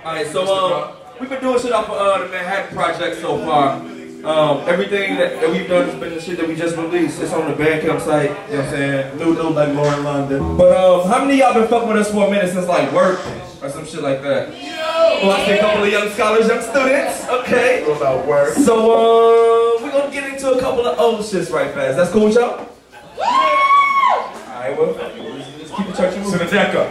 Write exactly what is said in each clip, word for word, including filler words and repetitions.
Alright, so um, we've been doing shit off of uh, the Manhattan Project so far. Um, everything that, that we've done has been the shit that we just released. It's on the Bandcamp site, you know what I'm saying? New, new, like Lauren London. But um, how many of y'all been fucking with us for a minute since like work or some shit like that? Well, I see a couple of young scholars, young students. Okay. What about work? So uh, we're gonna get into a couple of old shits right fast. That's cool with y'all? Alright, well, let's keep the church moving. To the deck up.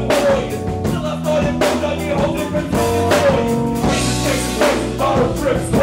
Trips.